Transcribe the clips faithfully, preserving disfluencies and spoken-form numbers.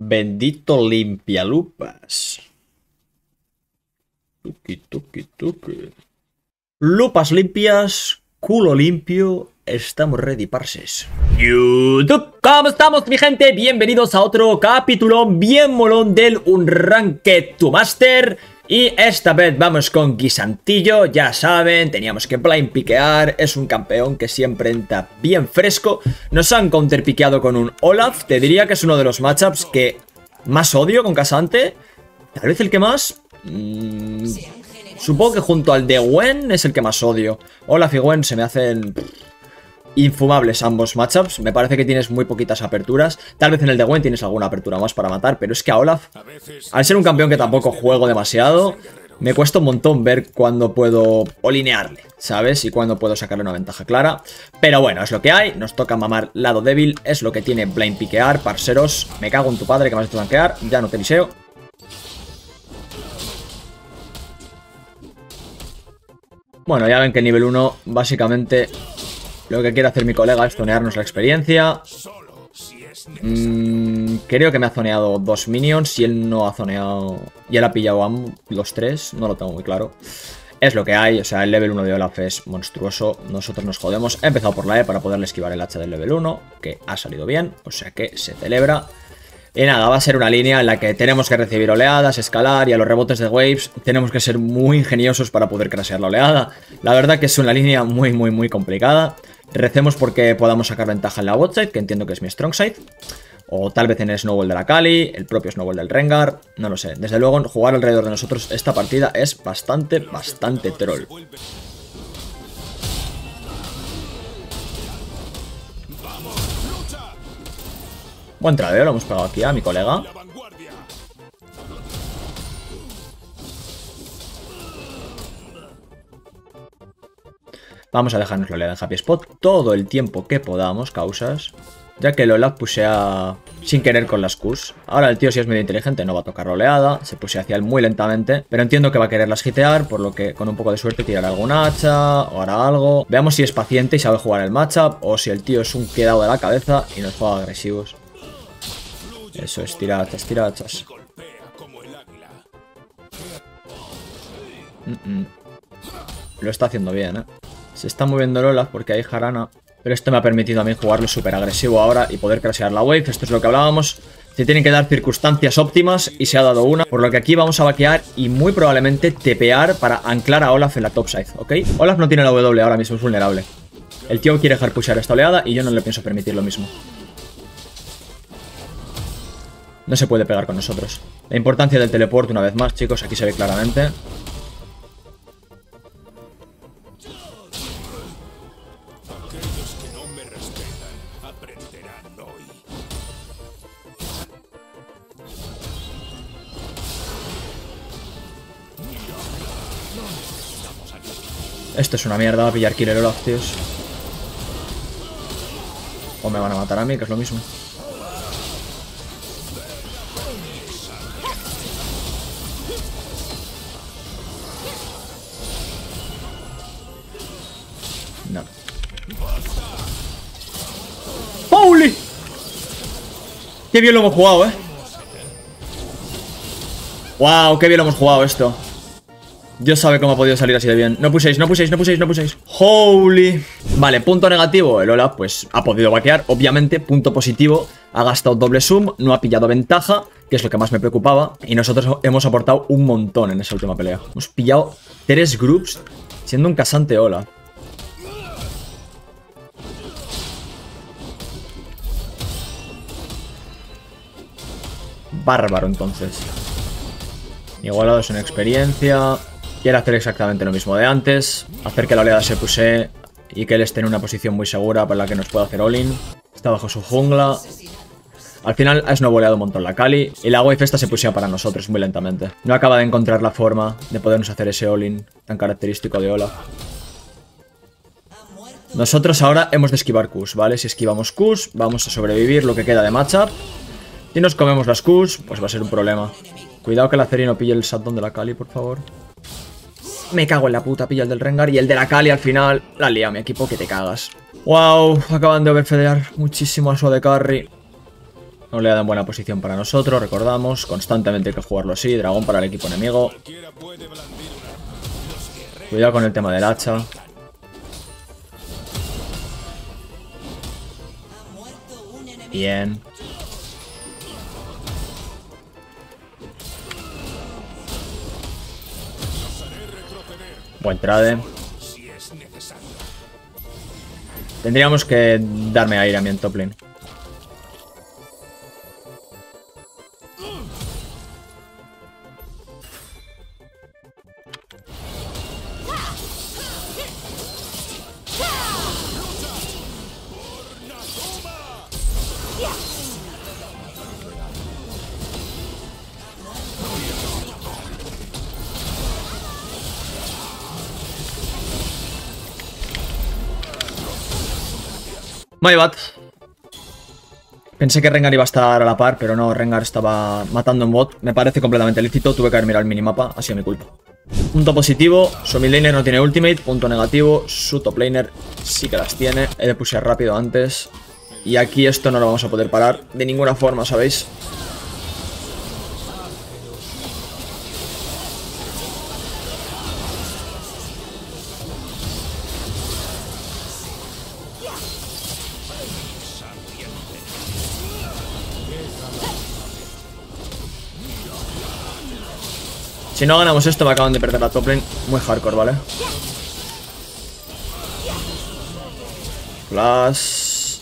Bendito limpialupas. Tuki, tuki, tuki. Lupas limpias, culo limpio. Estamos ready, parses. YouTube, ¿cómo estamos, mi gente? Bienvenidos a otro capítulo bien molón del Unranked to Master. Y esta vez vamos con Guisantillo. Ya saben, teníamos que blind piquear. Es un campeón que siempre entra bien fresco. Nos han counterpiqueado con un Olaf. Te diría que es uno de los matchups que más odio con K'Sante. Tal vez el que más... Mmm, supongo que junto al de Gwen es el que más odio. Olaf y Gwen se me hacen... infumables ambos matchups. Me parece que tienes muy poquitas aperturas. Tal vez en el de Gwen tienes alguna apertura más para matar, pero es que a Olaf, al ser un campeón que tampoco juego demasiado, me cuesta un montón ver cuándo puedo olinearle, ¿sabes? Y cuándo puedo sacarle una ventaja clara. Pero bueno, es lo que hay. Nos toca mamar lado débil. Es lo que tiene blind piquear, parceros. Me cago en tu padre que me has hecho tanquear. Ya no te liseo. Bueno, ya ven que en nivel uno básicamente... lo que quiere hacer mi colega es zonearnos la experiencia. Mm, creo que me ha zoneado dos minions y él no ha zoneado... y él ha pillado a los tres. No lo tengo muy claro. Es lo que hay. O sea, el level uno de Olaf es monstruoso. Nosotros nos jodemos. He empezado por la E para poderle esquivar el hacha del level uno, que ha salido bien. O sea que se celebra. Y nada, va a ser una línea en la que tenemos que recibir oleadas, escalar, y a los rebotes de waves tenemos que ser muy ingeniosos para poder crashear la oleada. La verdad que es una línea muy, muy, muy complicada. Recemos porque podamos sacar ventaja en la botside, que entiendo que es mi strong side. O tal vez en el snowball de la Kali, el propio snowball del Rengar, no lo sé. Desde luego, jugar alrededor de nosotros esta partida es bastante, bastante troll. Buen tradeo, lo hemos pegado aquí a mi colega. Vamos a dejarnos la oleada en happy spot todo el tiempo que podamos, causas. Ya que el Olaf pusea sin querer con las Qs. Ahora el tío, si es medio inteligente, no va a tocar la oleada. Se pusea hacia él muy lentamente. Pero entiendo que va a quererlas hitear, por lo que con un poco de suerte tirará algún hacha o hará algo. Veamos si es paciente y sabe jugar el matchup, o si el tío es un quedado de la cabeza y nos juega agresivos. Eso es, tira hachas, tira hachas. Mm -mm. Lo está haciendo bien, ¿eh? Se está moviendo el Olaf porque hay jarana. Pero esto me ha permitido a mí jugarlo súper agresivo ahora y poder crashear la wave. Esto es lo que hablábamos. Se tienen que dar circunstancias óptimas y se ha dado una. Por lo que aquí vamos a vaquear y muy probablemente tepear para anclar a Olaf en la topside, ¿ok? Olaf no tiene la W ahora mismo, es vulnerable. El tío quiere dejar pushear esta oleada y yo no le pienso permitir lo mismo. No se puede pegar con nosotros. La importancia del teleporte una vez más, chicos, aquí se ve claramente. Esto es una mierda, va a pillar Killer Olaf, tíos. O me van a matar a mí, que es lo mismo. No. ¡Holy! ¡Qué bien lo hemos jugado, eh! ¡Wow! ¡Qué bien lo hemos jugado esto! Dios sabe cómo ha podido salir así de bien. No puséis, no puséis, no puséis, no puséis. ¡Holy! Vale, punto negativo. El Olaf, pues, ha podido vaquear. Obviamente, punto positivo. Ha gastado doble sum, no ha pillado ventaja, que es lo que más me preocupaba. Y nosotros hemos aportado un montón en esa última pelea. Hemos pillado tres groups siendo un K'Sante Olaf. Bárbaro, entonces. Igualados en experiencia. Quiere hacer exactamente lo mismo de antes. Hacer que la oleada se pusee y que él esté en una posición muy segura para la que nos pueda hacer all-in. Está bajo su jungla. Al final ha snowboleado un montón la Kali. Y la wave esta se pusea para nosotros muy lentamente. No acaba de encontrar la forma de podernos hacer ese all-in tan característico de Olaf. Nosotros ahora hemos de esquivar Qs, ¿vale? Si esquivamos Qs, vamos a sobrevivir lo que queda de matchup. Si nos comemos las Qs, pues va a ser un problema. Cuidado que la Ceri no pille el shutdown de la Kali, por favor. Me cago en la puta, pilla el del Rengar. Y el de la Kali al final la lía mi equipo, que te cagas. Wow, acaban de overfedear muchísimo a su A D Carry. Oleada en buena posición para nosotros, recordamos. Constantemente hay que jugarlo así. Dragón para el equipo enemigo. Cuidado con el tema del hacha. Bien. Buen trade. Tendríamos que darme aire a mi en top lane. My bad. Pensé que Rengar iba a estar a la par, pero no, Rengar estaba matando en bot. Me parece completamente lícito, tuve que haber mirado el minimapa, ha sido mi culpa. Punto positivo, su mid laner no tiene ultimate. Punto negativo, su top laner sí que las tiene. He de pushear rápido antes. Y aquí esto no lo vamos a poder parar de ninguna forma, ¿sabéis? Si no ganamos esto, me acaban de perder la top lane. Muy hardcore, ¿vale? Flash.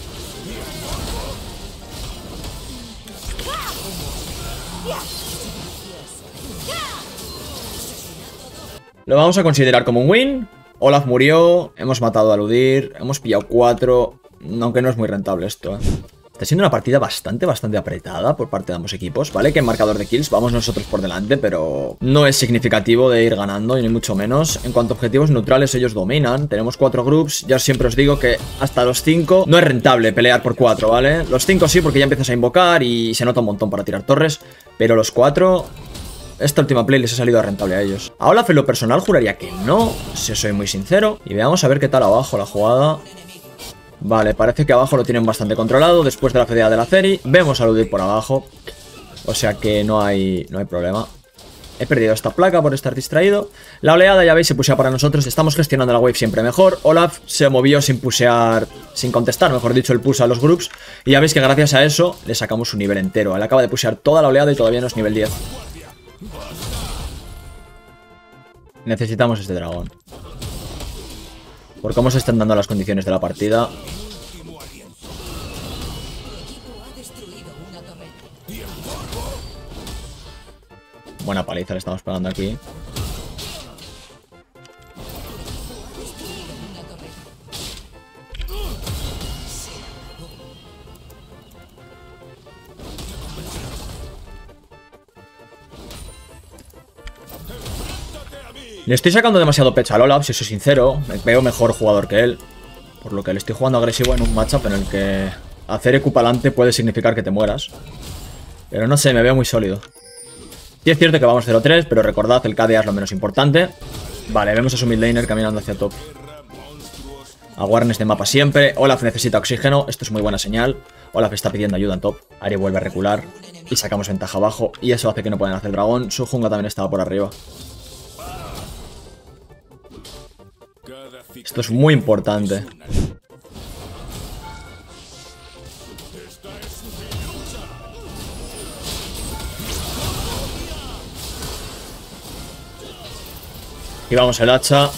Lo vamos a considerar como un win. Olaf murió, hemos matado a Aludir, hemos pillado cuatro. Aunque no es muy rentable esto, ¿eh? Está siendo una partida bastante, bastante apretada por parte de ambos equipos, ¿vale? Que en marcador de kills vamos nosotros por delante, pero no es significativo de ir ganando, ni mucho menos. En cuanto a objetivos neutrales, ellos dominan. Tenemos cuatro groups, ya siempre os digo que hasta los cinco no es rentable pelear por cuatro, ¿vale? Los cinco sí, porque ya empiezas a invocar y se nota un montón para tirar torres, pero los cuatro... Esta última play les ha salido rentable a ellos. A Olaf en lo personal juraría que no, si soy muy sincero. Y veamos a ver qué tal abajo la jugada. Vale, parece que abajo lo tienen bastante controlado después de la fedeada de la serie. Vemos a Aludir por abajo. O sea que no hay, no hay problema. He perdido esta placa por estar distraído. La oleada, ya veis, se pusea para nosotros. Estamos gestionando la wave siempre mejor. Olaf se movió sin pusear, sin contestar, mejor dicho, el push a los groups. Y ya veis que gracias a eso le sacamos un nivel entero. Él acaba de pusear toda la oleada y todavía no es nivel diez. Necesitamos este dragón. Por cómo se están dando las condiciones de la partida. Buena paliza le estamos pegando aquí. Le estoy sacando demasiado pecho al Olaf, si soy sincero. Me veo mejor jugador que él. Por lo que le estoy jugando agresivo en un matchup en el que hacer E Q pa'lante puede significar que te mueras. Pero no sé, me veo muy sólido. Sí es cierto que vamos cero tres, pero recordad, el K D A es lo menos importante. Vale, vemos a su mid laner caminando hacia top. Awareness de mapa siempre. Olaf necesita oxígeno, esto es muy buena señal. Olaf está pidiendo ayuda en top. Ahri vuelve a recular y sacamos ventaja abajo. Y eso hace que no puedan hacer dragón. Su jungla también estaba por arriba. Esto es muy importante. Y vamos el hacha.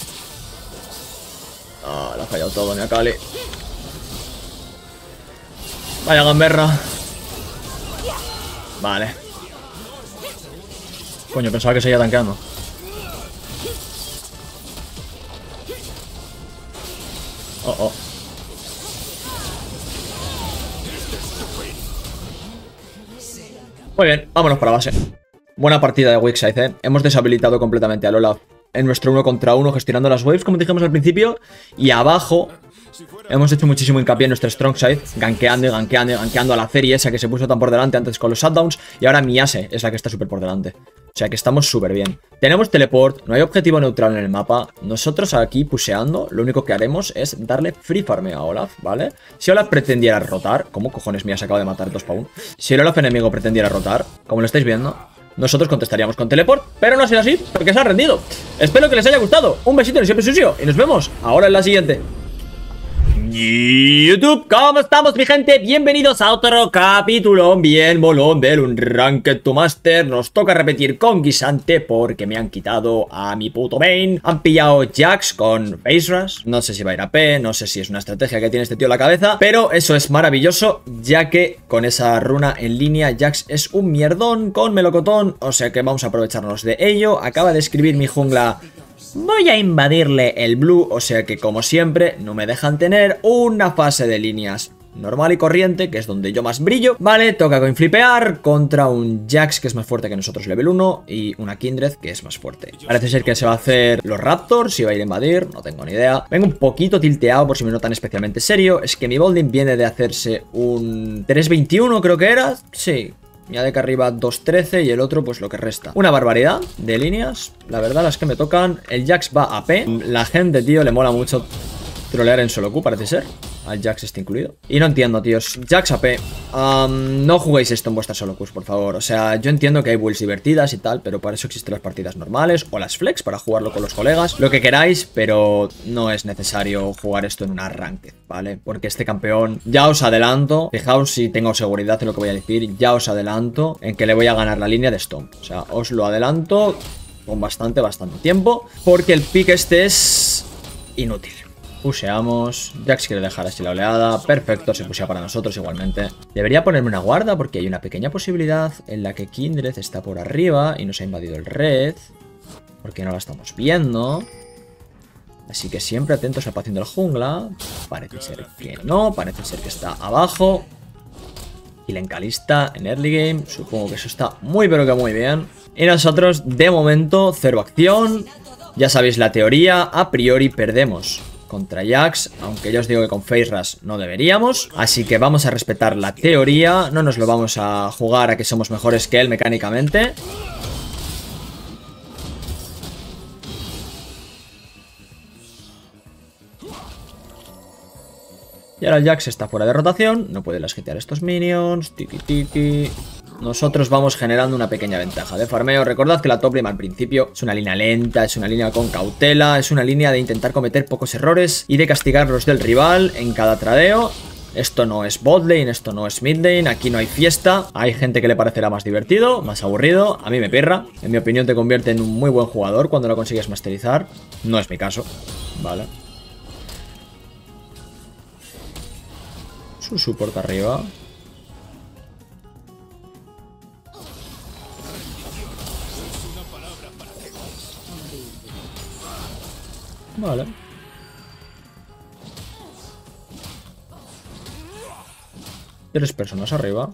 Ah, le ha fallado todo, mi Akali. Vaya gamberra. Vale. Coño, pensaba que seguía tanqueando. Oh, oh. Muy bien, vámonos para base. Buena partida de Wixside, ¿eh? Hemos deshabilitado completamente al Olaf en nuestro uno contra uno, gestionando las waves, como dijimos al principio. Y abajo hemos hecho muchísimo hincapié en nuestro strong side, gankeando y gankeando y gankeando a la serie esa que se puso tan por delante antes con los shutdowns. Y ahora Miyase es la que está súper por delante. O sea que estamos súper bien. Tenemos teleport, no hay objetivo neutral en el mapa. Nosotros aquí puseando, lo único que haremos es darle free farmeo a Olaf, ¿vale? Si Olaf pretendiera rotar, ¿cómo cojones mías acabo de matar dos para uno? Si el Olaf enemigo pretendiera rotar, como lo estáis viendo, nosotros contestaríamos con teleport, pero no ha sido así, porque se ha rendido. Espero que les haya gustado. Un besito en el siempre sucio y nos vemos ahora en la siguiente. YouTube, ¿cómo estamos, mi gente? Bienvenidos a otro capítulo bien molón del Unranked to Master. Nos toca repetir con guisante porque me han quitado a mi puto main. Han pillado Jax con Face Rush. No sé si va a ir a P, no sé si es una estrategia que tiene este tío en la cabeza, pero eso es maravilloso, ya que con esa runa en línea Jax es un mierdón con melocotón, o sea que vamos a aprovecharnos de ello. Acaba de escribir mi jungla: voy a invadirle el blue, o sea que como siempre no me dejan tener una fase de líneas normal y corriente, que es donde yo más brillo. Vale, toca coinflipear contra un Jax que es más fuerte que nosotros level uno y una Kindred que es más fuerte. Parece ser que se va a hacer los Raptors y va a ir a invadir, no tengo ni idea. Vengo un poquito tilteado por si me notan especialmente serio. Es que mi Bolding viene de hacerse un tres veintiuno, creo que era. Sí. Ya de que arriba dos trece y el otro pues lo que resta. Una barbaridad de líneas. La verdad las que me tocan. El Jax va a P. La gente, tío, le mola mucho trolear en solo Q, parece ser. Al Jax está incluido. Y no entiendo, tíos. Jax A P. Um, no juguéis esto en vuestras solo Qs, por favor. O sea, yo entiendo que hay builds divertidas y tal, pero para eso existen las partidas normales o las flex para jugarlo con los colegas. Lo que queráis, pero no es necesario jugar esto en una ranked, ¿vale? Porque este campeón, ya os adelanto, fijaos si tengo seguridad en lo que voy a decir, ya os adelanto en que le voy a ganar la línea de Stomp. O sea, os lo adelanto con bastante, bastante tiempo, porque el pick este es inútil. Puseamos. Jax quiere dejar así la oleada. Perfecto, se pusea para nosotros igualmente. Debería ponerme una guarda porque hay una pequeña posibilidad en la que Kindred está por arriba y nos ha invadido el red, porque no la estamos viendo. Así que siempre atentos al paciente del jungla. Parece ser que no, parece ser que está abajo. Y la encalista en early game. Supongo que eso está muy pero que muy bien. Y nosotros de momento cero acción. Ya sabéis la teoría, a priori perdemos contra Jax, aunque ya os digo que con Face Rush no deberíamos. Así que vamos a respetar la teoría. No nos lo vamos a jugar a que somos mejores que él mecánicamente. Y ahora el Jax está fuera de rotación. No puede lasquetear estos minions. Tiki tiki. Nosotros vamos generando una pequeña ventaja de farmeo. Recordad que la top lane al principio es una línea lenta, es una línea con cautela, es una línea de intentar cometer pocos errores y de castigar los del rival en cada tradeo. Esto no es bot lane, esto no es mid lane, aquí no hay fiesta. Hay gente que le parecerá más divertido, más aburrido. A mí me perra. En mi opinión te convierte en un muy buen jugador cuando lo consigues masterizar. No es mi caso. Vale. Su support arriba. Vale. Tres personas arriba.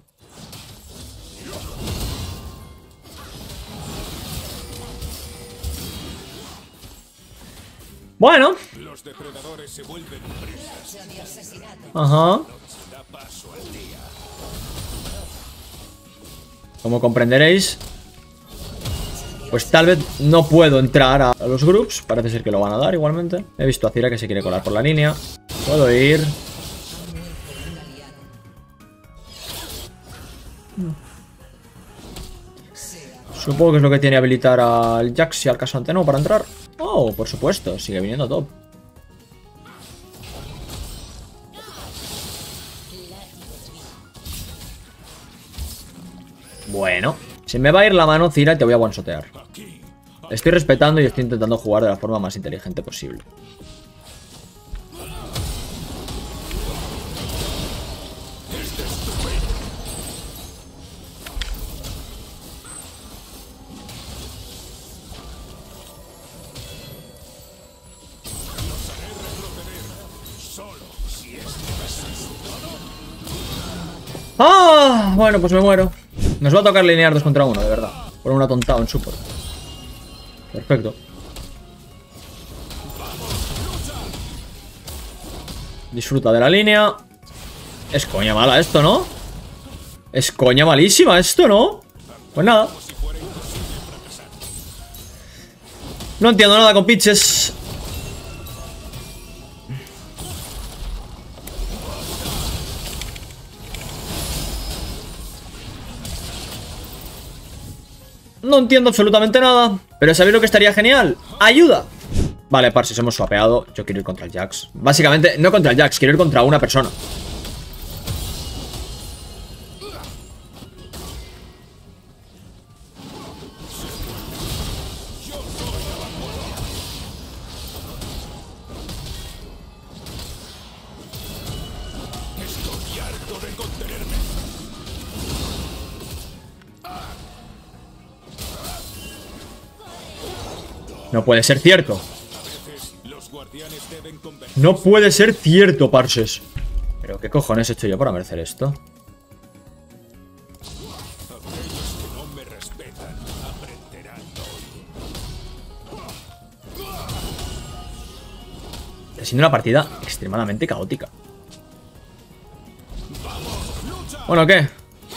Bueno. Los depredadores se vuelven presas. Ajá. Como comprenderéis, pues tal vez no puedo entrar a los groups. Parece ser que lo van a dar igualmente. He visto a Cira que se quiere colar por la línea. Puedo ir. Supongo que es lo que tiene habilitar al Jax y al Casante, ¿no? Para entrar. Oh, por supuesto, sigue viniendo top. Bueno, se me va a ir la mano, Cira, y te voy a one-shotear. Estoy respetando y estoy intentando jugar de la forma más inteligente posible. ¡Ah! Bueno, pues me muero. Nos va a tocar linear dos contra uno, de verdad. Por un atontado en support. Perfecto. Disfruta de la línea. Es coña mala esto, ¿no? Es coña malísima esto, ¿no? Pues nada. No entiendo nada con pitches. No entiendo absolutamente nada. Pero ¿sabéis lo que estaría genial? ¡Ayuda! Vale, Parsis, hemos swapeado. Yo quiero ir contra el Jax. Básicamente, no contra el Jax, quiero ir contra una persona. No puede ser cierto. No puede ser cierto, Parses. Pero ¿qué cojones he hecho yo para merecer esto? Está siendo una partida extremadamente caótica. Bueno, ¿qué?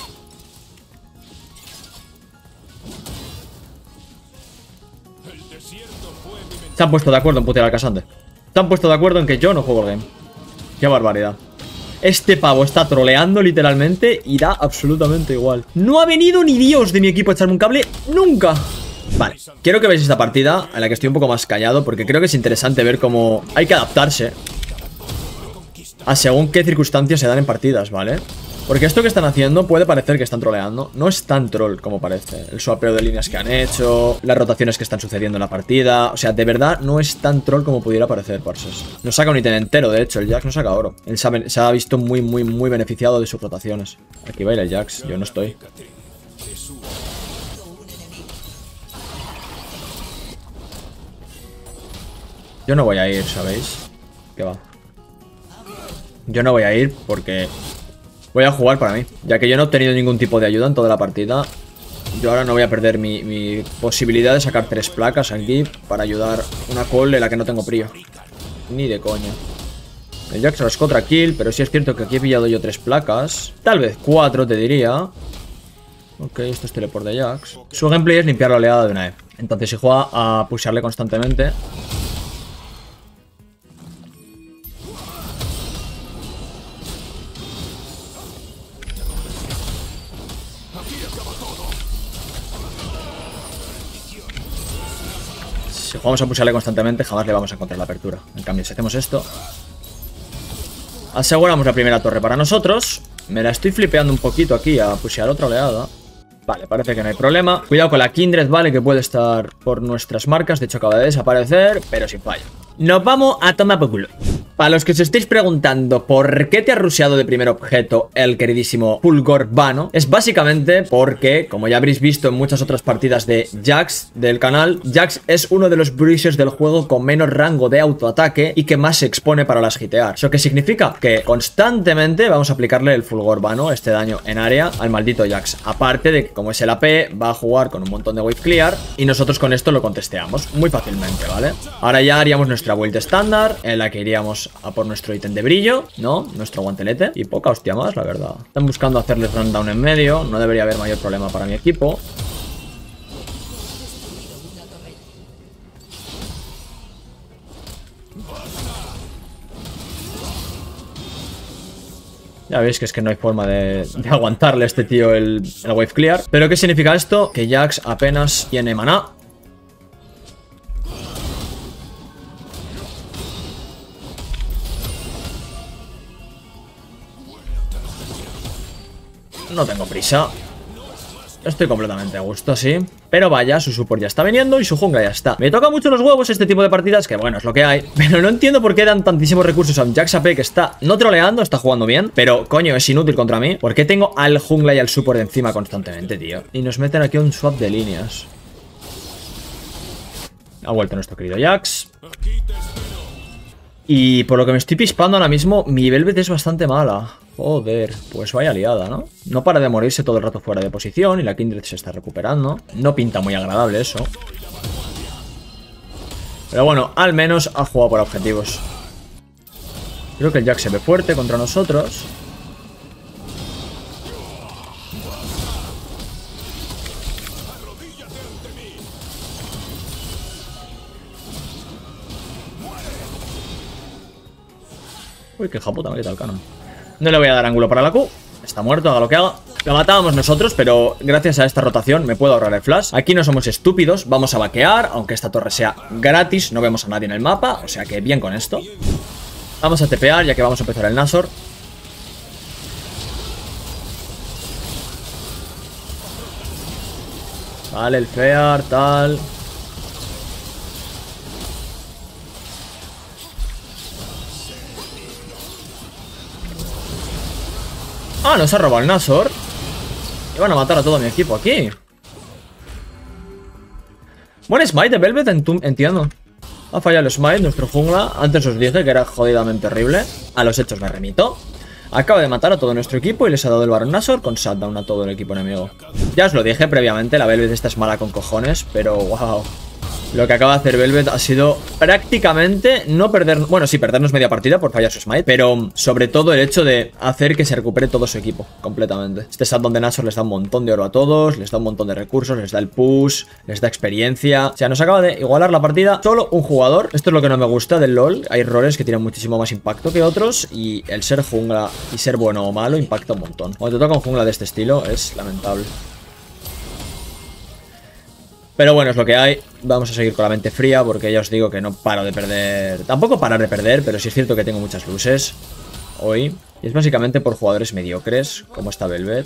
Se han puesto de acuerdo en putear al Cassandre. Se han puesto de acuerdo en que yo no juego el game. Qué barbaridad. Este pavo está troleando literalmente y da absolutamente igual. No ha venido ni Dios de mi equipo a echarme un cable nunca. Vale, quiero que veáis esta partida en la que estoy un poco más callado, porque creo que es interesante ver cómo hay que adaptarse a según qué circunstancias se dan en partidas, ¿vale? Porque esto que están haciendo puede parecer que están troleando. No es tan troll como parece. El swapeo de líneas que han hecho, las rotaciones que están sucediendo en la partida. O sea, de verdad no es tan troll como pudiera parecer, Parses. No saca un ítem entero, de hecho. El Jax no saca oro. Él se ha, se ha visto muy, muy, muy beneficiado de sus rotaciones. Aquí va a ir el Jax. Yo no estoy. Yo no voy a ir, ¿sabéis? ¿Qué va? Yo no voy a ir porque... voy a jugar para mí, ya que yo no he obtenido ningún tipo de ayuda en toda la partida. Yo ahora no voy a perder mi, mi posibilidad de sacar tres placas aquí para ayudar una call de la que no tengo prio. Ni de coña. El Jax rascó otra kill, pero sí es cierto que aquí he pillado yo tres placas. Tal vez cuatro, te diría. Ok, esto es teleport de Jax. Su gameplay es limpiar la oleada de una E. Entonces si juega a pusharle constantemente... si jugamos a pusharle constantemente, jamás le vamos a encontrar la apertura. En cambio, si hacemos esto, aseguramos la primera torre para nosotros. Me la estoy flipeando un poquito aquí a pushear otra oleada. Vale, parece que no hay problema. Cuidado con la Kindred, vale, que puede estar por nuestras marcas. De hecho, acaba de desaparecer, pero sin fallo. Nos vamos a tomar por culo. Para los que os estéis preguntando por qué te ha rusheado de primer objeto el queridísimo Fulgor Vano, es básicamente porque, como ya habréis visto en muchas otras partidas de Jax del canal, Jax es uno de los bruisers del juego con menos rango de autoataque y que más se expone para las hitear. ¿Eso qué significa? Que constantemente vamos a aplicarle el Fulgor Vano, este daño en área, al maldito Jax. Aparte de que, como es el A P, va a jugar con un montón de wave clear y nosotros con esto lo contesteamos muy fácilmente, ¿vale? Ahora ya haríamos nuestra build estándar, en la que iríamos a por nuestro ítem de brillo, ¿no? Nuestro guantelete. Y poca hostia más, la verdad. Están buscando hacerles rundown en medio. No debería haber mayor problema para mi equipo. Ya veis que es que no hay forma de, de aguantarle a este tío el, el wave clear. ¿Pero qué significa esto? Que Jax apenas tiene maná. No tengo prisa. Estoy completamente a gusto, sí. Pero vaya, su support ya está viniendo y su jungla ya está. Me toca mucho los huevos este tipo de partidas, que bueno, es lo que hay. Pero no entiendo por qué dan tantísimos recursos a un Jax A P que está no troleando, está jugando bien. Pero, coño, es inútil contra mí. ¿Por qué tengo al jungla y al support encima constantemente, tío? Y nos meten aquí un swap de líneas. Ha vuelto nuestro querido Jax. Y por lo que me estoy pispando ahora mismo, mi Velvet es bastante mala. Joder, pues vaya liada, ¿no? No para de morirse todo el rato fuera de posición y la Kindred se está recuperando. No pinta muy agradable eso. Pero bueno, al menos ha jugado por objetivos. Creo que el Jax se ve fuerte contra nosotros. Uy, qué hija puta, me quita el canon. No le voy a dar ángulo para la Q. Está muerto, haga lo que haga. Lo matábamos nosotros, pero gracias a esta rotación me puedo ahorrar el flash. Aquí no somos estúpidos, vamos a vaquear, aunque esta torre sea gratis, no vemos a nadie en el mapa, o sea que bien con esto. Vamos a tepear, ya que vamos a empezar el Nashor. Vale, el Fear, tal. Ah, nos ha robado el Nashor. Y van a matar a todo mi equipo aquí. Buen smite de Velvet, entiendo. Ha fallado el smite, nuestro jungla. Antes os dije que era jodidamente horrible. A los hechos me remito. Acaba de matar a todo nuestro equipo y les ha dado el Baron Nashor con shutdown a todo el equipo enemigo. Ya os lo dije previamente, la Velvet esta es mala con cojones, pero wow. Lo que acaba de hacer Velvet ha sido prácticamente no perder... Bueno, sí, perdernos media partida por fallar su smite, pero sobre todo el hecho de hacer que se recupere todo su equipo completamente. Este shutdown de Nashor les da un montón de oro a todos, les da un montón de recursos, les da el push, les da experiencia. O sea, nos acaba de igualar la partida solo un jugador. Esto es lo que no me gusta del LoL. Hay roles que tienen muchísimo más impacto que otros y el ser jungla y ser bueno o malo impacta un montón. Cuando te toca un jungla de este estilo es lamentable. Pero bueno, es lo que hay. Vamos a seguir con la mente fría porque ya os digo que no paro de perder. Tampoco parar de perder, pero sí es cierto que tengo muchas luces hoy. Y es básicamente por jugadores mediocres, como esta Velvet.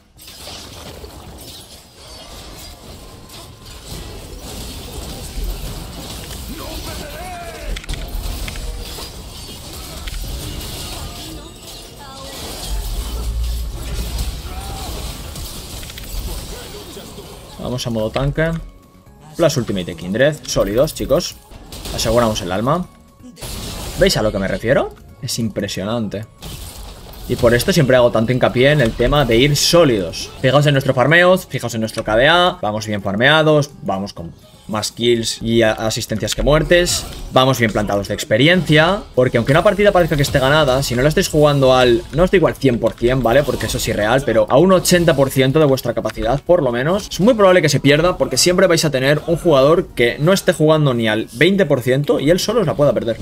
Vamos a modo tanque. Plus Ultimate de Kindred. Sólidos, chicos. Aseguramos el alma. ¿Veis a lo que me refiero? Es impresionante. Y por esto siempre hago tanto hincapié en el tema de ir sólidos. Fijaos en nuestro farmeo, fijaos en nuestro K D A. Vamos bien farmeados, vamos con más kills y asistencias que muertes. Vamos bien plantados de experiencia. Porque aunque una partida parezca que esté ganada, si no la estáis jugando al... No os digo al cien por cien, ¿vale? Porque eso es irreal, pero a un ochenta por ciento de vuestra capacidad, por lo menos. Es muy probable que se pierda porque siempre vais a tener un jugador que no esté jugando ni al veinte por ciento y él solo os la pueda perder.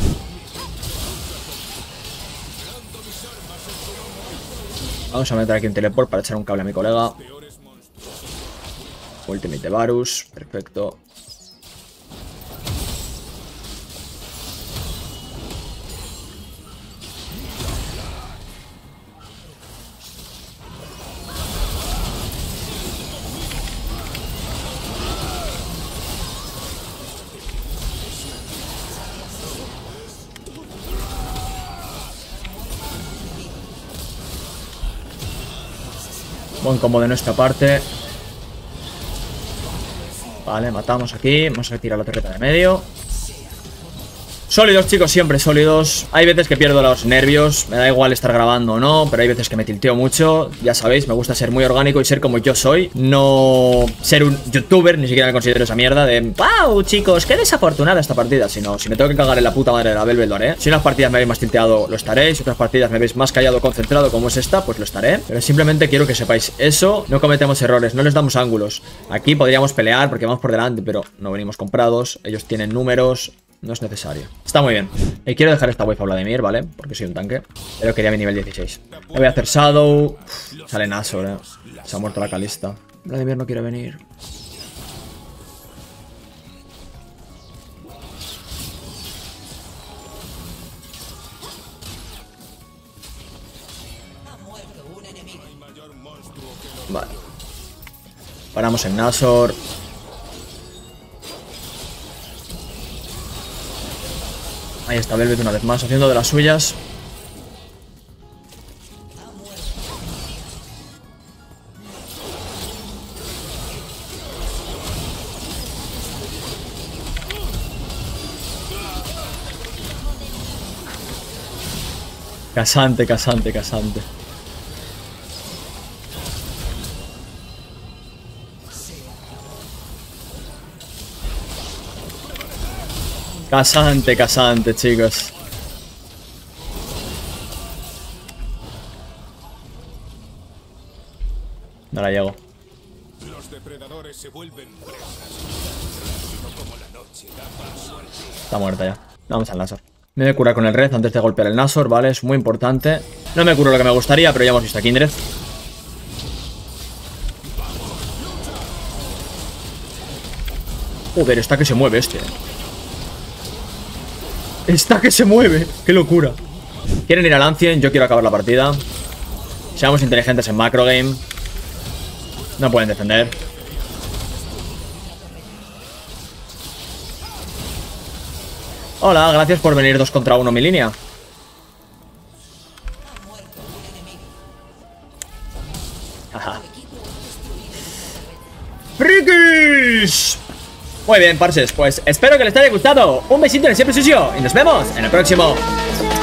Vamos a meter aquí un teleport para echar un cable a mi colega. Ultimate de Varus, perfecto. Buen combo de nuestra parte. Vale, matamos aquí. Vamos a tirar la torreta de medio. Sólidos, chicos, siempre sólidos. Hay veces que pierdo los nervios. Me da igual estar grabando o no, pero hay veces que me tilteo mucho. Ya sabéis, me gusta ser muy orgánico y ser como yo soy. No ser un youtuber, ni siquiera me considero esa mierda de ¡wow, chicos! ¡Qué desafortunada esta partida! Si no, si me tengo que cagar en la puta madre de la Velvet, lo haré. Si unas partidas me veis más tilteado, lo estaré. Si otras partidas me veis más callado, concentrado, como es esta, pues lo estaré. Pero simplemente quiero que sepáis eso. No cometemos errores, no les damos ángulos. Aquí podríamos pelear porque vamos por delante, pero no venimos comprados. Ellos tienen números. No es necesario. Está muy bien. Y quiero dejar esta wave a Vladimir, ¿vale? Porque soy un tanque. Pero quería mi nivel dieciséis. Le voy a hacer Shadow. Uf, sale Nashor, eh. Se ha muerto la Kalista. Vladimir no quiere venir. Vale. Paramos en Nashor. Ahí está Velvet una vez más, haciendo de las suyas. Casante, casante, casante. Casante, casante, chicos. No la llego. Los depredadores se vuelven presas, como la noche da paso al día. Está muerta ya. Vamos al Nashor. Me voy a curar con el red antes de golpear el Nashor, ¿vale? Es muy importante. No me curo lo que me gustaría, pero ya hemos visto a Kindred. Joder, está que se mueve este. Está que se mueve. Qué locura. Quieren ir al Ancien, yo quiero acabar la partida. Seamos inteligentes en macro game. No pueden defender. Hola, gracias por venir dos contra uno mi línea. Ajá. ¡Frikis! Muy bien, parches, pues espero que les haya gustado. Un besito en el siempre sucio y nos vemos en el próximo.